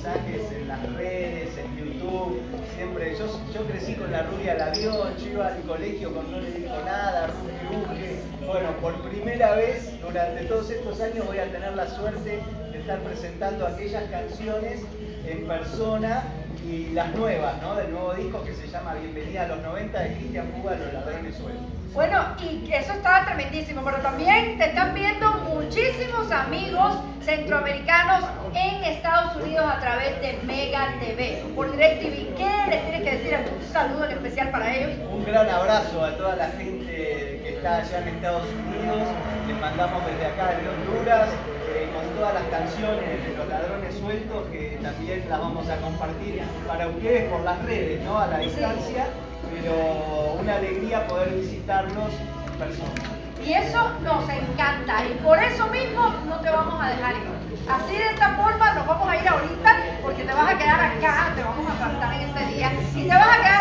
mensajes en las redes, en YouTube, siempre, yo crecí con la rubia al avión, yo iba al colegio con No le dijo nada, Ruge. Bueno, por primera vez durante todos estos años voy a tener la suerte de estar presentando aquellas canciones en persona y las nuevas, ¿no? Del nuevo disco que se llama Bienvenida a los 90 de Cristian Puga, Los Ladrones Sueltos. Bueno, y eso está tremendísimo, pero también te están viendo muchísimos amigos centroamericanos en Estados Unidos a través de Mega TV, por DirecTV. ¿Qué les tienes que decir? ¿Un saludo en especial para ellos? Un gran abrazo a toda la gente que está allá en Estados Unidos. Les mandamos desde acá de Honduras con todas las canciones de Los Ladrones Sueltos, que también las vamos a compartir para ustedes por las redes, ¿no? A la distancia, pero una alegría poder visitarlos en persona. Y eso nos encanta, y por eso mismo no te vamos a dejar ir. Así de esta forma nos vamos a ir ahorita, porque te vas a quedar acá, te vamos a faltar en este día, y te vas a quedar